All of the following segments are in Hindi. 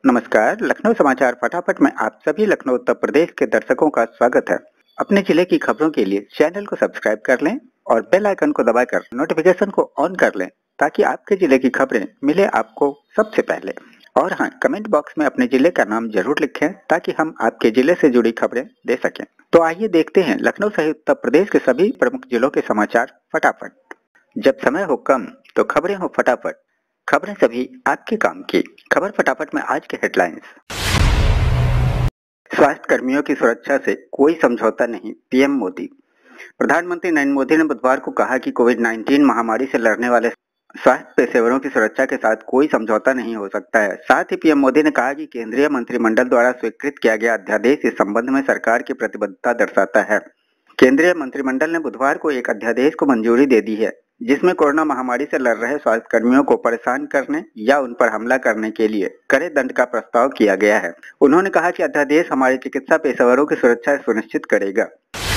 नमस्कार, लखनऊ समाचार फटाफट में आप सभी लखनऊ उत्तर प्रदेश के दर्शकों का स्वागत है। अपने जिले की खबरों के लिए चैनल को सब्सक्राइब कर लें और बेल आइकन को दबाकर नोटिफिकेशन को ऑन कर लें ताकि आपके जिले की खबरें मिले आपको सबसे पहले। और हाँ, कमेंट बॉक्स में अपने जिले का नाम जरूर लिखें ताकि हम आपके जिले से जुड़ी खबरें दे सकें। तो आइए देखते हैं लखनऊ सहित उत्तर प्रदेश के सभी प्रमुख जिलों के समाचार फटाफट। जब समय हो कम तो खबरें हो फटाफट, खबरें सभी आपके काम की। खबर फटाफट में आज के हेडलाइंस। स्वास्थ्य कर्मियों की सुरक्षा से कोई समझौता नहीं, पीएम मोदी। प्रधानमंत्री नरेंद्र मोदी ने बुधवार को कहा कि कोविड-19 महामारी से लड़ने वाले स्वास्थ्य पेशेवरों की सुरक्षा के साथ कोई समझौता नहीं हो सकता है। साथ ही पीएम मोदी ने कहा कि केंद्रीय मंत्रिमंडल द्वारा स्वीकृत किया गया अध्यादेश इस संबंध में सरकार की प्रतिबद्धता दर्शाता है। केंद्रीय मंत्रिमंडल ने बुधवार को एक अध्यादेश को मंजूरी दे दी है जिसमें कोरोना महामारी से लड़ रहे स्वास्थ्य कर्मियों को परेशान करने या उन पर हमला करने के लिए कड़े दंड का प्रस्ताव किया गया है। उन्होंने कहा कि अध्यादेश हमारे चिकित्सा पेशेवरों की सुरक्षा सुनिश्चित करेगा।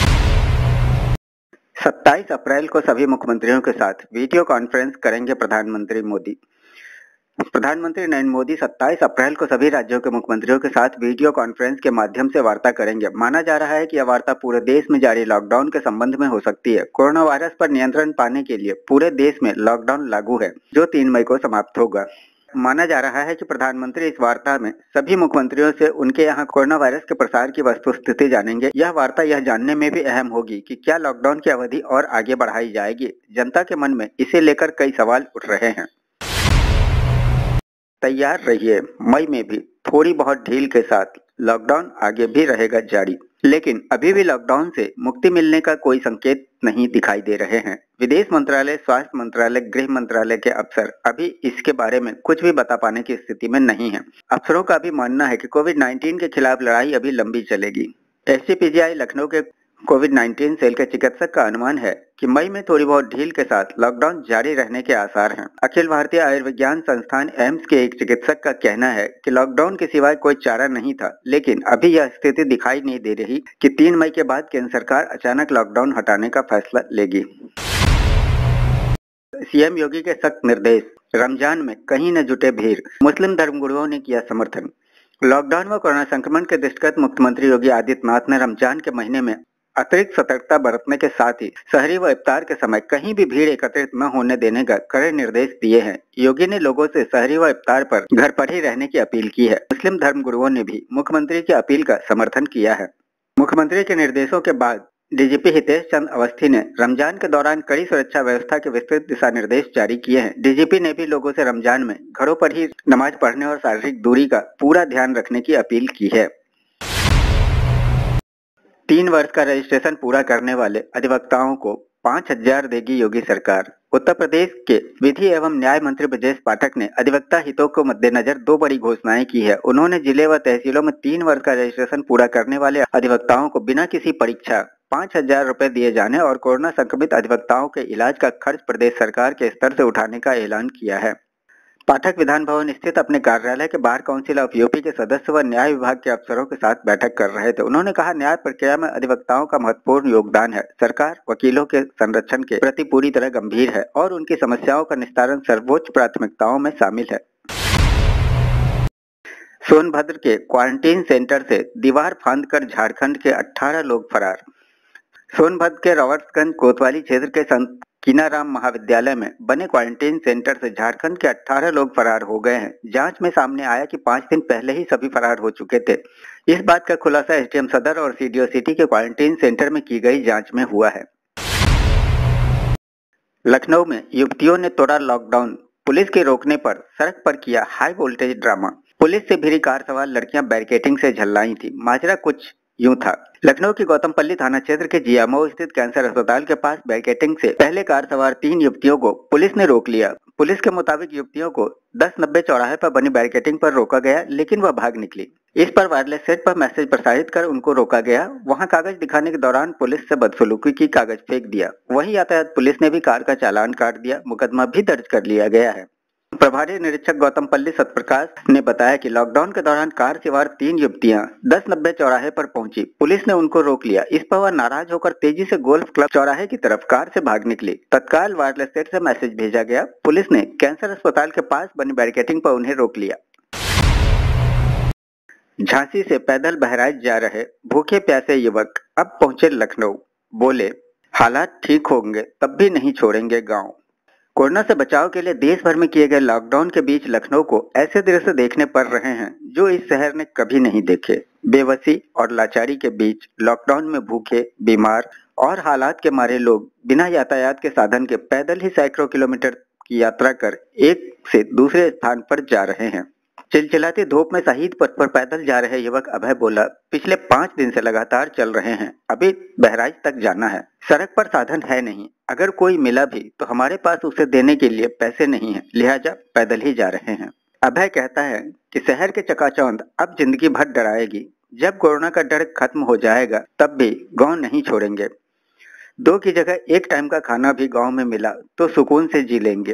27 अप्रैल को सभी मुख्यमंत्रियों के साथ वीडियो कॉन्फ्रेंस करेंगे प्रधानमंत्री मोदी। प्रधानमंत्री नरेंद्र मोदी 27 अप्रैल को सभी राज्यों के मुख्यमंत्रियों के साथ वीडियो कॉन्फ्रेंस के माध्यम से वार्ता करेंगे। माना जा रहा है कि यह वार्ता पूरे देश में जारी लॉकडाउन के संबंध में हो सकती है। कोरोना वायरस पर नियंत्रण पाने के लिए पूरे देश में लॉकडाउन लागू है जो 3 मई को समाप्त होगा। माना जा रहा है कि प्रधानमंत्री इस वार्ता में सभी मुख्यमंत्रियों से उनके यहाँ कोरोना वायरस के प्रसार की वस्तुस्थिति जानेंगे। यह वार्ता यह जानने में भी अहम होगी कि क्या लॉकडाउन की अवधि और आगे बढ़ाई जाएगी। जनता के मन में इसे लेकर कई सवाल उठ रहे हैं। तैयार रहिए, मई में भी थोड़ी बहुत ढील के साथ लॉकडाउन आगे भी रहेगा जारी, लेकिन अभी भी लॉकडाउन से मुक्ति मिलने का कोई संकेत नहीं दिखाई दे रहे हैं। विदेश मंत्रालय, स्वास्थ्य मंत्रालय, गृह मंत्रालय के अफसर अभी इसके बारे में कुछ भी बता पाने की स्थिति में नहीं है। अफसरों का भी मानना है कि कोविड-19 के खिलाफ लड़ाई अभी लंबी चलेगी। एसजीपीजीआई लखनऊ के कोविड-19 सेल के चिकित्सक का अनुमान है कि मई में थोड़ी बहुत ढील के साथ लॉकडाउन जारी रहने के आसार हैं। अखिल भारतीय आयुर्विज्ञान संस्थान एम्स के एक चिकित्सक का कहना है कि लॉकडाउन के सिवाय कोई चारा नहीं था, लेकिन अभी यह स्थिति दिखाई नहीं दे रही कि 3 मई के बाद केंद्र सरकार अचानक लॉकडाउन हटाने का फैसला लेगी। सीएम योगी के सख्त निर्देश, रमजान में कहीं न जुटे भीड़, मुस्लिम धर्मगुरुओं ने किया समर्थन। लॉकडाउन व कोरोना संक्रमण के दृष्टिगत मुख्यमंत्री योगी आदित्यनाथ ने रमजान के महीने में अतिरिक्त सतर्कता बरतने के साथ ही सहरी व इफ्तार के समय कहीं भी भीड़ एकत्रित न होने देने का कड़े निर्देश दिए हैं। योगी ने लोगों से सहरी व इफ्तार पर घर पर ही रहने की अपील की है। मुस्लिम धर्मगुरुओं ने भी मुख्यमंत्री की अपील का समर्थन किया है। मुख्यमंत्री के निर्देशों के बाद डीजीपी हितेश चंद्र अवस्थी ने रमजान के दौरान कड़ी सुरक्षा व्यवस्था के विस्तृत दिशा निर्देश जारी किए हैं। डीजीपी ने भी लोगों से रमजान में घरों पर ही नमाज पढ़ने और शारीरिक दूरी का पूरा ध्यान रखने की अपील की है। 3 वर्ष का रजिस्ट्रेशन पूरा करने वाले अधिवक्ताओं को 5,000 देगी योगी सरकार। उत्तर प्रदेश के विधि एवं न्याय मंत्री ब्रजेश पाठक ने अधिवक्ता हितों को मद्देनजर 2 बड़ी घोषणाएं की है। उन्होंने जिले व तहसीलों में 3 वर्ष का रजिस्ट्रेशन पूरा करने वाले अधिवक्ताओं को बिना किसी परीक्षा 5,000 रुपए दिए जाने और कोरोना संक्रमित अधिवक्ताओं के इलाज का खर्च प्रदेश सरकार के स्तर से उठाने का ऐलान किया है। पाठक विधान भवन स्थित अपने कार्यालय के बाहर काउंसिल ऑफ यूपी के सदस्य व न्याय विभाग के अफसरों के साथ बैठक कर रहे थे। उन्होंने कहा, न्याय प्रक्रिया में अधिवक्ताओं का महत्वपूर्ण योगदान है। सरकार वकीलों के संरक्षण के प्रति पूरी तरह गंभीर है और उनकी समस्याओं का निस्तारण सर्वोच्च प्राथमिकताओं में शामिल है। सोनभद्र के क्वारंटीन सेंटर से दीवार फांदकर झारखंड के 18 लोग फरार। सोनभद्र के रॉबर्ट्सगंज कोतवाली क्षेत्र के संत कीनाराम महाविद्यालय में बने क्वारंटीन सेंटर से झारखंड के 18 लोग फरार हो गए हैं। जांच में सामने आया कि 5 दिन पहले ही सभी फरार हो चुके थे। इस बात का खुलासा एसडीएम सदर और सीडीओ सिटी के क्वारंटीन सेंटर में की गई जांच में हुआ है। लखनऊ में युवतियों ने तोड़ा लॉकडाउन, पुलिस के रोकने पर सड़क पर किया हाई वोल्टेज ड्रामा। पुलिस से भिड़ी कार सवार लड़कियां बैरिकेडिंग से झल्लाई थी। माजरा कुछ यूं था। लखनऊ के गौतमपल्ली थाना क्षेत्र के जियामऊ स्थित कैंसर अस्पताल के पास बैरिकेडिंग से पहले कार सवार 3 युवतियों को पुलिस ने रोक लिया। पुलिस के मुताबिक युवतियों को 1090 चौराहे पर बनी बैरिकेडिंग पर रोका गया, लेकिन वह भाग निकली। इस पर वायरलेस सेट पर मैसेज प्रसारित कर उनको रोका गया। वहां कागज दिखाने के दौरान पुलिस से बदसलूकी की, कागज फेंक दिया। वहीं यातायात पुलिस ने भी कार का चालान काट दिया। मुकदमा भी दर्ज कर लिया गया है। प्रभारी निरीक्षक गौतमपल्ली सत्यप्रकाश ने बताया कि लॉकडाउन के दौरान कार सवार 3 युवतियां 1090 चौराहे पर पहुंची। पुलिस ने उनको रोक लिया। इस पर वह नाराज होकर तेजी से गोल्फ क्लब चौराहे की तरफ कार से भाग निकली। तत्काल वायरलेस सेट से मैसेज भेजा गया। पुलिस ने कैंसर अस्पताल के पास बनी बैरिकेडिंग पर उन्हें रोक लिया। झांसी से पैदल बहराइच जा रहे भूखे प्यासे युवक अब पहुंचे लखनऊ। बोले, हालात ठीक होंगे तब भी नहीं छोड़ेंगे गांव। कोरोना से बचाव के लिए देश भर में किए गए लॉकडाउन के बीच लखनऊ को ऐसे दृश्य देखने पड़ रहे हैं जो इस शहर ने कभी नहीं देखे। बेबसी और लाचारी के बीच लॉकडाउन में भूखे, बीमार और हालात के मारे लोग बिना यातायात के साधन के पैदल ही सैकड़ों किलोमीटर की यात्रा कर एक से दूसरे स्थान पर जा रहे हैं। चिलचिलाती धूप में शहीद पथ पर पैदल जा रहे युवक अभय बोला, पिछले 5 दिन से लगातार चल रहे हैं, अभी बहराइच तक जाना है। सड़क पर साधन है नहीं, अगर कोई मिला भी तो हमारे पास उसे देने के लिए पैसे नहीं है, लिहाजा पैदल ही जा रहे हैं। अभय कहता है कि शहर के चकाचौंध अब जिंदगी भर डराएगी। जब कोरोना का डर खत्म हो जाएगा तब भी गाँव नहीं छोड़ेंगे। 2 की जगह 1 टाइम का खाना भी गाँव में मिला तो सुकून से जी लेंगे।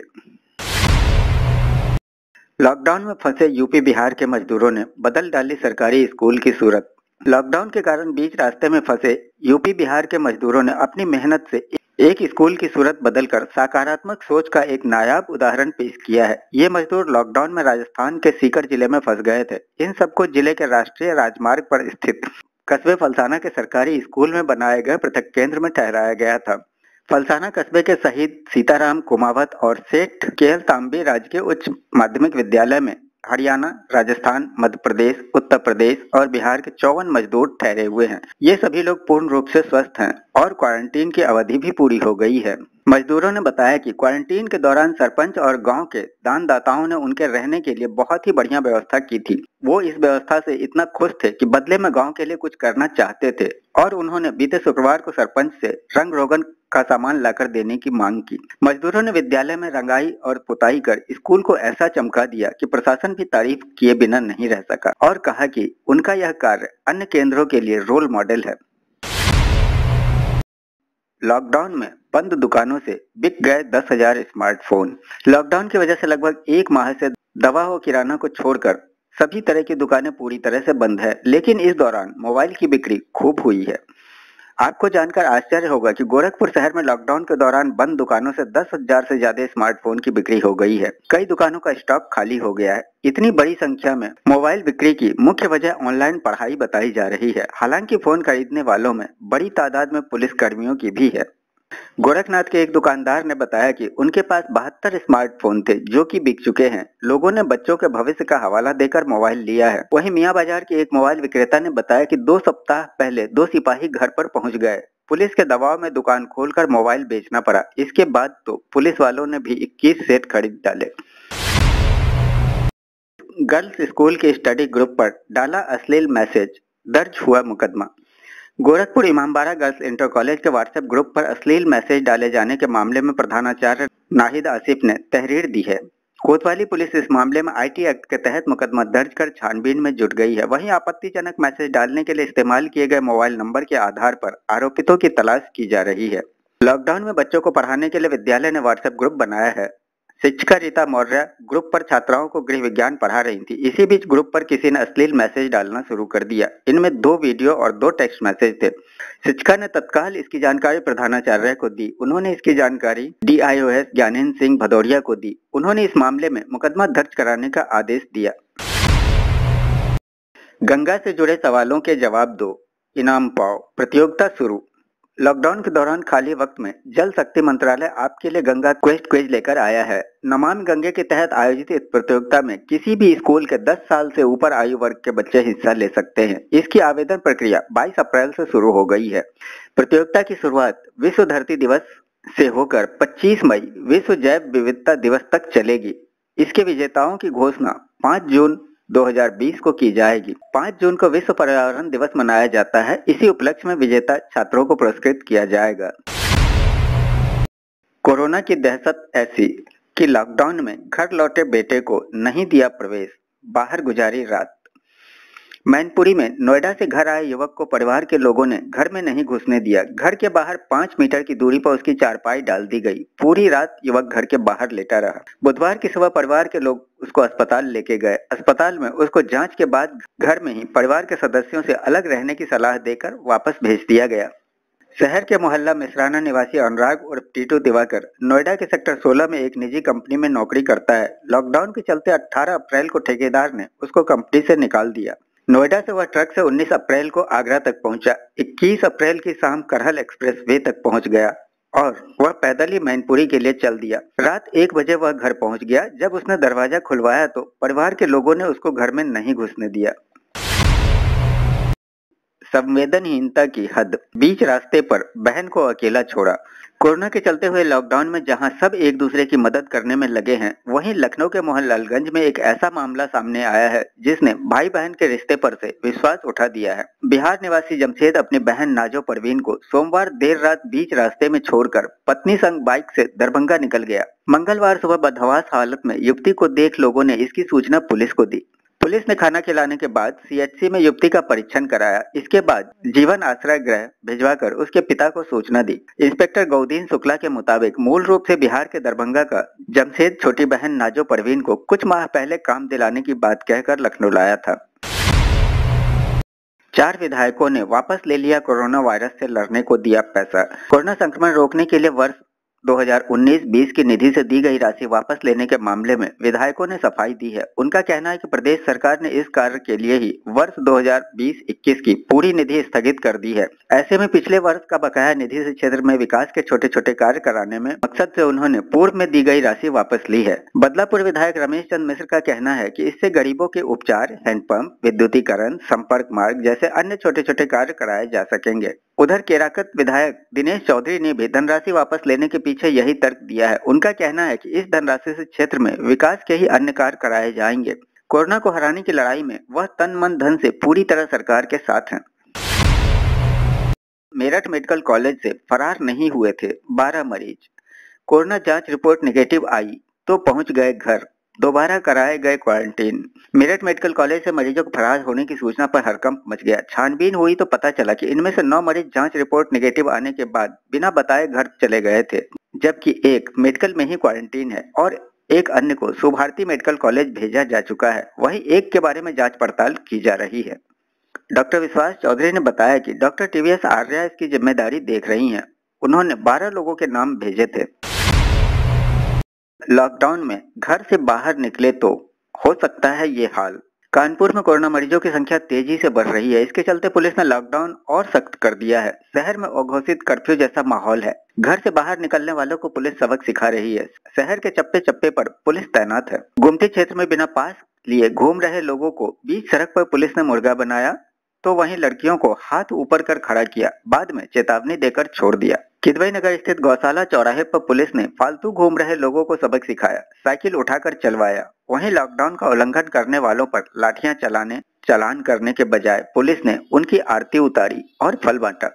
लॉकडाउन में फंसे यूपी बिहार के मजदूरों ने बदल डाली सरकारी स्कूल की सूरत। लॉकडाउन के कारण बीच रास्ते में फंसे यूपी बिहार के मजदूरों ने अपनी मेहनत से एक स्कूल की सूरत बदलकर सकारात्मक सोच का एक नायाब उदाहरण पेश किया है। ये मजदूर लॉकडाउन में राजस्थान के सीकर जिले में फंस गए थे। इन सबको जिले के राष्ट्रीय राजमार्ग पर स्थित कस्बे फलसाना के सरकारी स्कूल में बनाए गए पृथक केंद्र में ठहराया गया था। फलसाना कस्बे के शहीद सीताराम कुमावत और सेठ केएल तांबे राजकीय उच्च माध्यमिक विद्यालय में हरियाणा, राजस्थान, मध्य प्रदेश, उत्तर प्रदेश और बिहार के 54 मजदूर ठहरे हुए हैं। ये सभी लोग पूर्ण रूप से स्वस्थ हैं और क्वारंटीन की अवधि भी पूरी हो गई है। मजदूरों ने बताया कि क्वारंटीन के दौरान सरपंच और गांव के दानदाताओं ने उनके रहने के लिए बहुत ही बढ़िया व्यवस्था की थी। वो इस व्यवस्था से इतना खुश थे कि बदले में गांव के लिए कुछ करना चाहते थे और उन्होंने बीते शुक्रवार को सरपंच से रंग रोगन का सामान लाकर देने की मांग की। मजदूरों ने विद्यालय में रंगाई और पुताई कर स्कूल को ऐसा चमका दिया कि प्रशासन भी तारीफ किए बिना नहीं रह सका और कहा कि उनका यह कार्य अन्य केंद्रों के लिए रोल मॉडल है। लॉकडाउन में बंद दुकानों से बिक गए 10,000 स्मार्टफोन। लॉकडाउन की वजह से लगभग 1 माह से दवा और किराना को छोड़कर सभी तरह की दुकानें पूरी तरह से बंद है, लेकिन इस दौरान मोबाइल की बिक्री खूब हुई है। आपको जानकर आश्चर्य होगा कि गोरखपुर शहर में लॉकडाउन के दौरान बंद दुकानों से 10,000 से ज्यादा स्मार्टफोन की बिक्री हो गई है। कई दुकानों का स्टॉक खाली हो गया है। इतनी बड़ी संख्या में मोबाइल बिक्री की मुख्य वजह ऑनलाइन पढ़ाई बताई जा रही है। हालांकि फोन खरीदने वालों में बड़ी तादाद में पुलिस कर्मियों की भी है। गोरखनाथ के एक दुकानदार ने बताया कि उनके पास 72 स्मार्टफोन थे जो कि बिक चुके हैं। लोगों ने बच्चों के भविष्य का हवाला देकर मोबाइल लिया है। वहीं मियां बाजार के एक मोबाइल विक्रेता ने बताया कि 2 सप्ताह पहले 2 सिपाही घर पर पहुंच गए। पुलिस के दबाव में दुकान खोलकर मोबाइल बेचना पड़ा। इसके बाद तो पुलिस वालों ने भी 21 सेट खरीद डाले। गर्ल्स स्कूल के स्टडी ग्रुप पर डाला अश्लील मैसेज, दर्ज हुआ मुकदमा। Gorakhpur Imambara girls inter college के व्हाट्सएप ग्रुप पर अश्लील मैसेज डाले जाने के मामले में प्रधानाचार्य नाहिद आसिफ ने तहरीर दी है। कोतवाली पुलिस इस मामले में आईटी एक्ट के तहत मुकदमा दर्ज कर छानबीन में जुट गई है। वहीं आपत्तिजनक मैसेज डालने के लिए इस्तेमाल किए गए मोबाइल नंबर के आधार पर आरोपितों की तलाश की जा रही है। लॉकडाउन में बच्चों को पढ़ाने के लिए विद्यालय ने व्हाट्सएप ग्रुप बनाया है। शिक्षिका रीता मौर्य ग्रुप पर छात्राओं को गृह विज्ञान पढ़ा रही थी। इसी बीच ग्रुप पर किसी ने अश्लील मैसेज डालना शुरू कर दिया। इनमें 2 वीडियो और 2 टेक्स्ट मैसेज थे। शिक्षिका ने तत्काल इसकी जानकारी प्रधानाचार्य को दी। उन्होंने इसकी जानकारी DIOS ज्ञानेंद्र सिंह भदौरिया को दी। उन्होंने इस मामले में मुकदमा दर्ज कराने का आदेश दिया। गंगा से जुड़े सवालों के जवाब दो, इनाम पाओ, प्रतियोगिता शुरू। लॉकडाउन के दौरान खाली वक्त में जल शक्ति मंत्रालय आपके लिए गंगा क्विज लेकर आया है। नमामि गंगे के तहत आयोजित इस प्रतियोगिता में किसी भी स्कूल के 10 साल से ऊपर आयु वर्ग के बच्चे हिस्सा ले सकते हैं। इसकी आवेदन प्रक्रिया 22 अप्रैल से शुरू हो गई है। प्रतियोगिता की शुरुआत विश्व धरती दिवस से होकर 25 मई विश्व जैव विविधता दिवस तक चलेगी। इसके विजेताओं की घोषणा 5 जून 2020 को की जाएगी। 5 जून को विश्व पर्यावरण दिवस मनाया जाता है। इसी उपलक्ष्य में विजेता छात्रों को पुरस्कृत किया जाएगा। कोरोना की दहशत ऐसी कि लॉकडाउन में घर लौटे बेटे को नहीं दिया प्रवेश, बाहर गुजारी रात। मैनपुरी में नोएडा से घर आए युवक को परिवार के लोगों ने घर में नहीं घुसने दिया। घर के बाहर 5 मीटर की दूरी पर उसकी चारपाई डाल दी गई। पूरी रात युवक घर के बाहर लेटा रहा। बुधवार की सुबह परिवार के लोग उसको अस्पताल लेके गए। अस्पताल में उसको जांच के बाद घर में ही परिवार के सदस्यों से अलग रहने की सलाह देकर वापस भेज दिया गया। शहर के मोहल्ला मिश्राना निवासी अनुराग उर्फ टीटू दिवाकर नोएडा के सेक्टर 16 में एक निजी कंपनी में नौकरी करता है। लॉकडाउन के चलते 18 अप्रैल को ठेकेदार ने उसको कंपनी से निकाल दिया। नोएडा से वह ट्रक से 19 अप्रैल को आगरा तक पहुंचा। 21 अप्रैल की शाम करहल एक्सप्रेस वे तक पहुंच गया और वह पैदल ही मैनपुरी के लिए चल दिया। रात 1 बजे वह घर पहुंच गया। जब उसने दरवाजा खुलवाया तो परिवार के लोगों ने उसको घर में नहीं घुसने दिया। संवेदनहीनता की हद, बीच रास्ते पर बहन को अकेला छोड़ा। कोरोना के चलते हुए लॉकडाउन में जहां सब एक दूसरे की मदद करने में लगे हैं, वहीं लखनऊ के मोहनलालगंज में एक ऐसा मामला सामने आया है जिसने भाई बहन के रिश्ते पर से विश्वास उठा दिया है। बिहार निवासी जमशेद अपनी बहन नाजो परवीन को सोमवार देर रात बीच रास्ते में छोड़कर पत्नी संग बाइक से दरभंगा निकल गया। मंगलवार सुबह बदहवास हालत में युवती को देख लोगों ने इसकी सूचना पुलिस को दी। पुलिस ने खाना खिलाने के बाद सीएचसी में युवती का परीक्षण कराया। इसके बाद जीवन आश्रय गृह भिजवाकर उसके पिता को सूचना दी। इंस्पेक्टर गौदीन शुक्ला के मुताबिक मूल रूप से बिहार के दरभंगा का जमशेद छोटी बहन नाजो परवीन को कुछ माह पहले काम दिलाने की बात कहकर लखनऊ लाया था। 4 विधायकों ने वापस ले लिया कोरोना वायरस से लड़ने को दिया पैसा। कोरोना संक्रमण रोकने के लिए वर्ष 2019-20 की निधि से दी गई राशि वापस लेने के मामले में विधायकों ने सफाई दी है। उनका कहना है कि प्रदेश सरकार ने इस कार्य के लिए ही वर्ष 2020-21 की पूरी निधि स्थगित कर दी है। ऐसे में पिछले वर्ष का बकाया निधि से क्षेत्र में विकास के छोटे छोटे कार्य कराने में मकसद से उन्होंने पूर्व में दी गई राशि वापस ली है। बदलापुर विधायक रमेश चंद्र मिश्र का कहना है कि इससे गरीबों के उपचार, हैंडपंप, विद्युतीकरण, संपर्क मार्ग जैसे अन्य छोटे छोटे कार्य कराए जा सकेंगे। उधर केराकत विधायक दिनेश चौधरी ने भी धनराशि वापस लेने के पीछे यही तर्क दिया है। उनका कहना है कि इस धनराशि से क्षेत्र में विकास के ही अन्य कार्य कराए जाएंगे। कोरोना को हराने की लड़ाई में वह तन मन धन से पूरी तरह सरकार के साथ हैं। मेरठ मेडिकल कॉलेज से फरार नहीं हुए थे 12 मरीज। कोरोना जांच रिपोर्ट नेगेटिव आई तो पहुंच गए घर, दोबारा कराए गए क्वारंटीन। मेरठ मेडिकल कॉलेज से मरीजों को फरार होने की सूचना पर हड़कंप मच गया। छानबीन हुई तो पता चला कि इनमें से 9 मरीज जांच रिपोर्ट नेगेटिव आने के बाद बिना बताए घर चले गए थे, जबकि एक मेडिकल में ही क्वारंटीन है और एक अन्य को सुभारती मेडिकल कॉलेज भेजा जा चुका है। वहीं एक के बारे में जांच पड़ताल की जा रही है। डॉक्टर विश्वास चौधरी ने बताया कि डॉक्टर टीवीएस आर्या इसकी जिम्मेदारी देख रही हैं। उन्होंने 12 लोगों के नाम भेजे थे। लॉकडाउन में घर से बाहर निकले तो हो सकता है ये हाल। कानपुर में कोरोना मरीजों की संख्या तेजी से बढ़ रही है। इसके चलते पुलिस ने लॉकडाउन और सख्त कर दिया है। शहर में अघोषित कर्फ्यू जैसा माहौल है। घर से बाहर निकलने वालों को पुलिस सबक सिखा रही है। शहर के चप्पे चप्पे पर पुलिस तैनात है। गुमटी क्षेत्र में बिना पास लिए घूम रहे लोगों को बीच सड़क पर पुलिस ने मुर्गा बनाया तो वहीं लड़कियों को हाथ ऊपर कर खड़ा किया, बाद में चेतावनी देकर छोड़ दिया। किदवई नगर स्थित गौशाला चौराहे पर पुलिस ने फालतू घूम रहे लोगों को सबक सिखाया, साइकिल उठाकर चलवाया। वहीं लॉकडाउन का उल्लंघन करने वालों पर लाठियां चालान करने के बजाय पुलिस ने उनकी आरती उतारी और फल बांटा।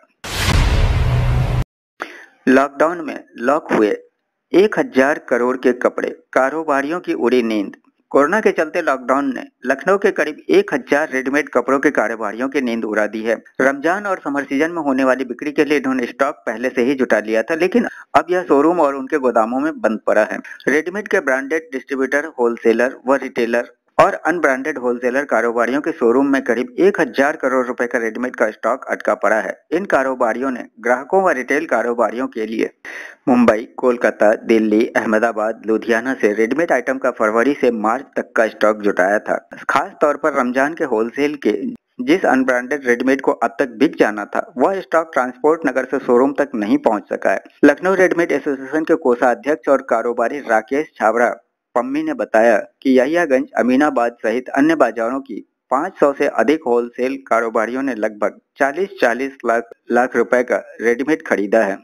लॉकडाउन में लॉक हुए 1000 करोड़ के कपड़े, कारोबारियों की उड़ी नींद। कोरोना के चलते लॉकडाउन ने लखनऊ के करीब 1000 रेडीमेड कपड़ों के कारोबारियों की नींद उड़ा दी है। रमजान और समर सीजन में होने वाली बिक्री के लिए इन्होंने स्टॉक पहले से ही जुटा लिया था, लेकिन अब यह शोरूम और उनके गोदामों में बंद पड़ा है। रेडीमेड के ब्रांडेड डिस्ट्रीब्यूटर, होलसेलर व रिटेलर और अनब्रांडेड होलसेलर कारोबारियों के शोरूम में करीब 1000 करोड़ रुपए का रेडीमेड का स्टॉक अटका पड़ा है। इन कारोबारियों ने ग्राहकों व रिटेल कारोबारियों के लिए मुंबई, कोलकाता, दिल्ली, अहमदाबाद, लुधियाना से रेडीमेड आइटम का फरवरी से मार्च तक का स्टॉक जुटाया था। खास तौर पर रमजान के होलसेल के जिस अनब्रांडेड रेडीमेड को अब तक बिक जाना था, वह स्टॉक ट्रांसपोर्ट नगर से शोरूम तक नहीं पहुंच सका है। लखनऊ रेडीमेड एसोसिएशन के कोषाध्यक्ष और कारोबारी राकेश छाबड़ा पम्मी ने बताया कि यहियागंज, अमीनाबाद सहित अन्य बाजारों की 500 से अधिक होलसेल कारोबारियों ने लगभग 40 लाख रुपए का रेडीमेड खरीदा है।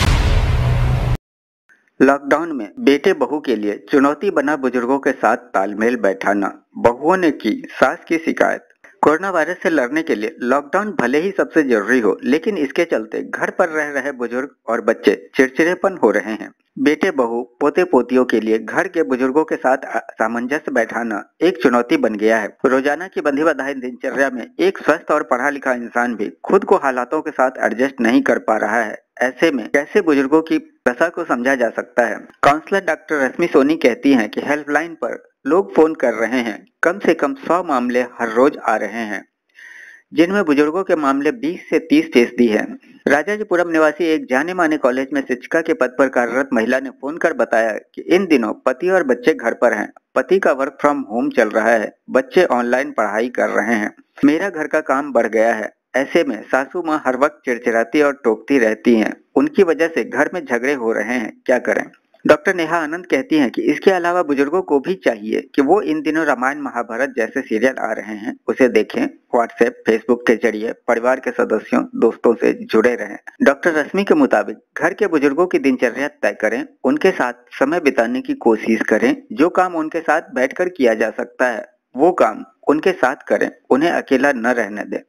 लॉकडाउन में बेटे बहू के लिए चुनौती बना बुजुर्गों के साथ तालमेल बैठाना, बहुओं ने की सास की शिकायत। कोरोना वायरस से लड़ने के लिए लॉकडाउन भले ही सबसे जरूरी हो, लेकिन इसके चलते घर पर रह रहे बुजुर्ग और बच्चे चिड़चिड़ेपन हो रहे हैं। बेटे बहू, पोते पोतियों के लिए घर के बुजुर्गों के साथ सामंजस्य बैठाना एक चुनौती बन गया है। रोजाना की बंधी बधाई दिनचर्या में एक स्वस्थ और पढ़ा लिखा इंसान भी खुद को हालातों के साथ एडजस्ट नहीं कर पा रहा है। ऐसे में कैसे बुजुर्गों की दशा को समझा जा सकता है। काउंसलर डॉक्टर रश्मि सोनी कहती हैं कि हेल्पलाइन पर लोग फोन कर रहे हैं, कम से कम 100 मामले हर रोज आ रहे हैं। जिनमें बुजुर्गों के मामले 20 से 30% है। राजाजीपुरम निवासी एक जाने माने कॉलेज में शिक्षिका के पद पर कार्यरत महिला ने फोन कर बताया कि इन दिनों पति और बच्चे घर पर हैं। पति का वर्क फ्रॉम होम चल रहा है, बच्चे ऑनलाइन पढ़ाई कर रहे हैं, मेरा घर का काम बढ़ गया है। ऐसे में सासू माँ हर वक्त चिड़चिड़ाती और टोकती रहती हैं। उनकी वजह से घर में झगड़े हो रहे हैं, क्या करें। डॉक्टर नेहा आनंद कहती हैं कि इसके अलावा बुजुर्गों को भी चाहिए कि वो इन दिनों रामायण महाभारत जैसे सीरियल आ रहे हैं उसे देखें, व्हाट्सएप फेसबुक के जरिए परिवार के सदस्यों दोस्तों से जुड़े रहें। डॉक्टर रश्मि के मुताबिक घर के बुजुर्गों की दिनचर्या तय करें, उनके साथ समय बिताने की कोशिश करें, जो काम उनके साथ बैठकर किया जा सकता है वो काम उनके साथ करें, उन्हें अकेला न रहने दें।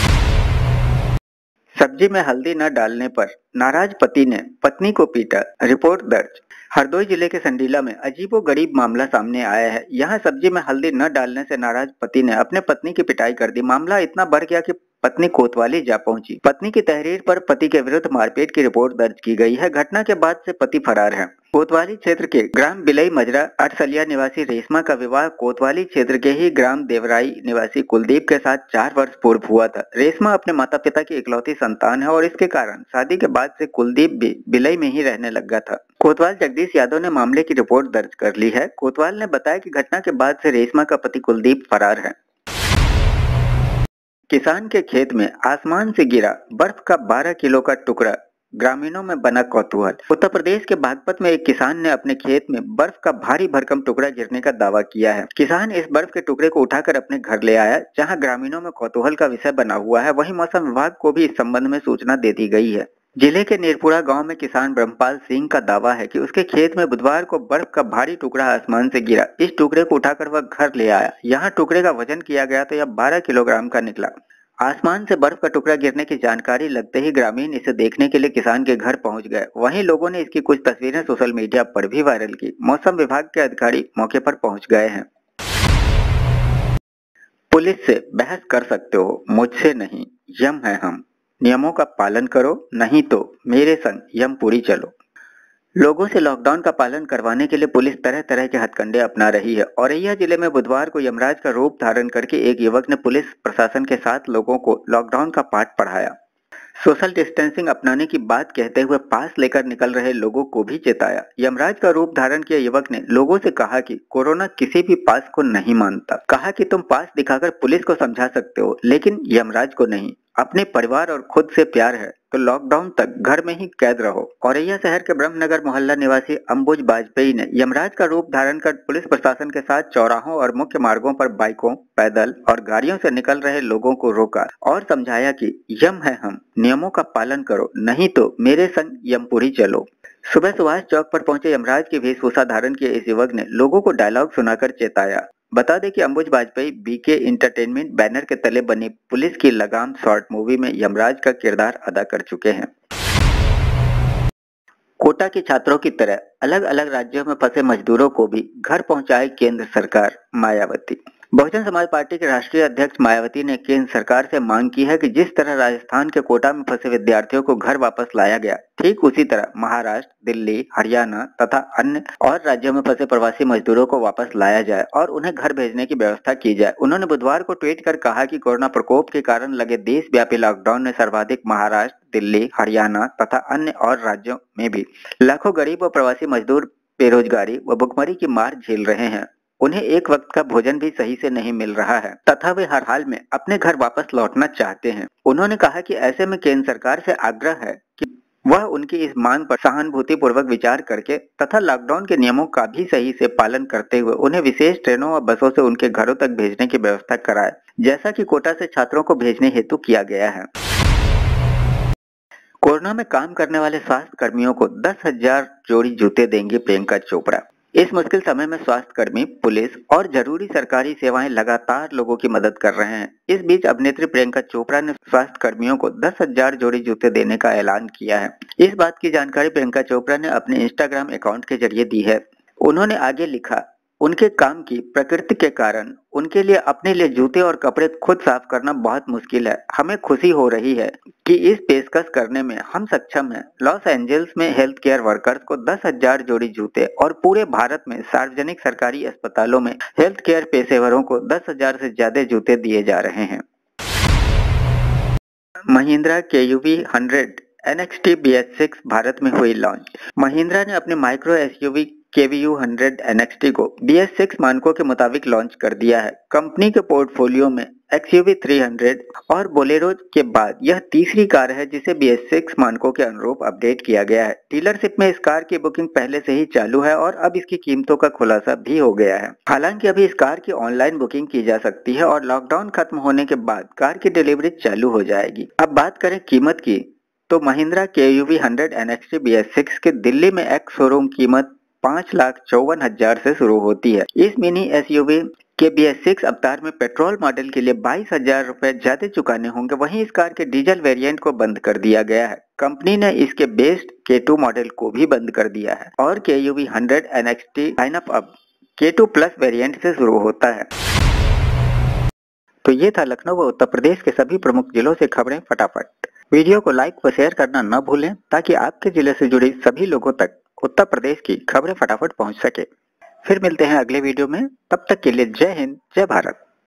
सब्जी में हल्दी न डालने पर नाराज पति ने पत्नी को पीटा, रिपोर्ट दर्ज। हरदोई जिले के संडीला में अजीबोगरीब मामला सामने आया है। यहाँ सब्जी में हल्दी न डालने से नाराज पति ने अपने पत्नी की पिटाई कर दी। मामला इतना बढ़ गया कि पत्नी कोतवाली जा पहुंची। पत्नी की तहरीर पर पति के विरुद्ध मारपीट की रिपोर्ट दर्ज की गई है। घटना के बाद से पति फरार है। कोतवाली क्षेत्र के ग्राम बिलई मजरा अठसलिया निवासी रेशमा का विवाह कोतवाली क्षेत्र के ही ग्राम देवराई निवासी कुलदीप के साथ 4 वर्ष पूर्व हुआ था। रेशमा अपने माता पिता की इकलौती संतान है और इसके कारण शादी के बाद से कुलदीप भी बिलई में ही रहने लगा था। कोतवाल जगदीश यादव ने मामले की रिपोर्ट दर्ज कर ली है। कोतवाल ने बताया कि घटना के बाद से रेशमा का पति कुलदीप फरार है। किसान के खेत में आसमान से गिरा बर्फ का 12 किलो का टुकड़ा, ग्रामीणों में बना कौतूहल। उत्तर प्रदेश के बागपत में एक किसान ने अपने खेत में बर्फ का भारी भरकम टुकड़ा गिरने का दावा किया है। किसान इस बर्फ के टुकड़े को उठाकर अपने घर ले आया, जहां ग्रामीणों में कौतूहल का विषय बना हुआ है। वहीं मौसम विभाग को भी इस संबंध में सूचना दे दी गई है। जिले के नीरपुरा गांव में किसान ब्रह्मपाल सिंह का दावा है कि उसके खेत में बुधवार को बर्फ का भारी टुकड़ा आसमान से गिरा। इस टुकड़े को उठाकर वह घर ले आया। यहाँ टुकड़े का वजन किया गया तो यह 12 किलोग्राम का निकला। आसमान से बर्फ का टुकड़ा गिरने की जानकारी लगते ही ग्रामीण इसे देखने के लिए किसान के घर पहुंच गए। वहीं लोगों ने इसकी कुछ तस्वीरें सोशल मीडिया पर भी वायरल की। मौसम विभाग के अधिकारी मौके पर पहुंच गए हैं। पुलिस से बहस कर सकते हो, मुझसे नहीं, यम है हम। नियमों का पालन करो, नहीं तो मेरे संग यमपुरी चलो। लोगों से लॉकडाउन का पालन करवाने के लिए पुलिस तरह तरह के हथकंडे अपना रही है। औरैया जिले में बुधवार को यमराज का रूप धारण करके एक युवक ने पुलिस प्रशासन के साथ लोगों को लॉकडाउन का पाठ पढ़ाया। सोशल डिस्टेंसिंग अपनाने की बात कहते हुए पास लेकर निकल रहे लोगों को भी चेताया। यमराज का रूप धारण किया युवक ने लोगों से कहा कि कोरोना किसी भी पास को नहीं मानता। कहा कि तुम पास दिखाकर पुलिस को समझा सकते हो, लेकिन यमराज को नहीं। अपने परिवार और खुद से प्यार है तो लॉकडाउन तक घर में ही कैद रहो। औरैया शहर के ब्रह्मनगर मोहल्ला निवासी अंबुज बाजपेयी ने यमराज का रूप धारण कर पुलिस प्रशासन के साथ चौराहों और मुख्य मार्गों पर बाइकों, पैदल और गाड़ियों से निकल रहे लोगों को रोका और समझाया कि यम है हम, नियमों का पालन करो, नहीं तो मेरे संग यमपुरी चलो। सुबह सुभाष चौक पर पहुंचे यमराज की वेशभूषा धारण किए इस युवक ने लोगों को डायलॉग सुनाकर चेताया। बता दें कि Ambuj Bajpai BK entertainment banner के तले बनी पुलिस की लगाम शॉर्ट मूवी में यमराज का किरदार अदा कर चुके हैं। कोटा के छात्रों की तरह अलग अलग राज्यों में फंसे मजदूरों को भी घर पहुंचाए केंद्र सरकार, मायावती। बहुजन समाज पार्टी के राष्ट्रीय अध्यक्ष मायावती ने केंद्र सरकार से मांग की है कि जिस तरह राजस्थान के कोटा में फंसे विद्यार्थियों को घर वापस लाया गया, ठीक उसी तरह महाराष्ट्र, दिल्ली, हरियाणा तथा अन्य और राज्यों में फंसे प्रवासी मजदूरों को वापस लाया जाए और उन्हें घर भेजने की व्यवस्था की जाए। उन्होंने बुधवार को ट्वीट कर कहा कि कोरोना प्रकोप के कारण लगे देशव्यापी लॉकडाउन ने सर्वाधिक महाराष्ट्र, दिल्ली, हरियाणा तथा अन्य और राज्यों में भी लाखों गरीब और प्रवासी मजदूर बेरोजगारी व भुखमरी की मार झेल रहे हैं। उन्हें एक वक्त का भोजन भी सही से नहीं मिल रहा है तथा वे हर हाल में अपने घर वापस लौटना चाहते हैं। उन्होंने कहा कि ऐसे में केंद्र सरकार से आग्रह है कि वह उनकी इस मांग पर सहानुभूति पूर्वक विचार करके तथा लॉकडाउन के नियमों का भी सही से पालन करते हुए उन्हें विशेष ट्रेनों और बसों से उनके घरों तक भेजने की व्यवस्था कराए, जैसा कि कोटा से छात्रों को भेजने हेतु किया गया है। कोरोना में काम करने वाले स्वास्थ्य कर्मियों को 10,000 जोड़ी जूते देंगे प्रियंका चोपड़ा। इस मुश्किल समय में स्वास्थ्य कर्मी, पुलिस और जरूरी सरकारी सेवाएं लगातार लोगों की मदद कर रहे हैं। इस बीच अभिनेत्री प्रियंका चोपड़ा ने स्वास्थ्य कर्मियों को 10,000 जोड़ी जूते देने का ऐलान किया है। इस बात की जानकारी प्रियंका चोपड़ा ने अपने इंस्टाग्राम अकाउंट के जरिए दी है। उन्होंने आगे लिखा, उनके काम की प्रकृति के कारण उनके लिए अपने लिए जूते और कपड़े खुद साफ करना बहुत मुश्किल है। हमें खुशी हो रही है कि इस पेशकश करने में हम सक्षम हैं। लॉस एंजल्स में हेल्थ केयर वर्कर्स को 10,000 जोड़ी जूते और पूरे भारत में सार्वजनिक सरकारी अस्पतालों में हेल्थ केयर पेशेवरों को 10,000 से ज्यादा जूते दिए जा रहे हैं। Mahindra KUV 100 NXT BS6 Bharat में हुई लॉन्च। महिंद्रा ने अपने माइक्रो SUV KVU 100 NXT को BS6 मानकों के मुताबिक लॉन्च कर दिया है। कंपनी के पोर्टफोलियो में XUV 300 और बोलेरो के बाद यह तीसरी कार है जिसे BS6 मानकों के अनुरूप अपडेट किया गया है। डीलरशिप में इस कार की बुकिंग पहले से ही चालू है और अब इसकी कीमतों का खुलासा भी हो गया है। हालांकि अभी इस कार की ऑनलाइन बुकिंग की जा सकती है और लॉकडाउन खत्म होने के बाद कार की डिलीवरी चालू हो जाएगी। अब बात करें कीमत की, तो महिंद्रा KUV 100 NXT BS6 के दिल्ली में एक्स शोरूम कीमत 5,54,000 से शुरू होती है। इस मिनी SUV के BS6 अवतार में पेट्रोल मॉडल के लिए 22,000 रुपए ज्यादा चुकाने होंगे। वहीं इस कार के डीजल वेरिएंट को बंद कर दिया गया है। कंपनी ने इसके बेस्ड K2 मॉडल को भी बंद कर दिया है और KUV 100 NXT लाइनअप अब K2 प्लस वेरिएंट से शुरू होता है। तो ये था लखनऊ व उत्तर प्रदेश के सभी प्रमुख जिलों से खबरें फटाफट। वीडियो को लाइक व शेयर करना न भूलें ताकि आपके जिले से जुड़ी सभी लोगों तक उत्तर प्रदेश की खबरें फटाफट पहुंच सके। फिर मिलते हैं अगले वीडियो में, तब तक के लिए जय हिंद, जय भारत।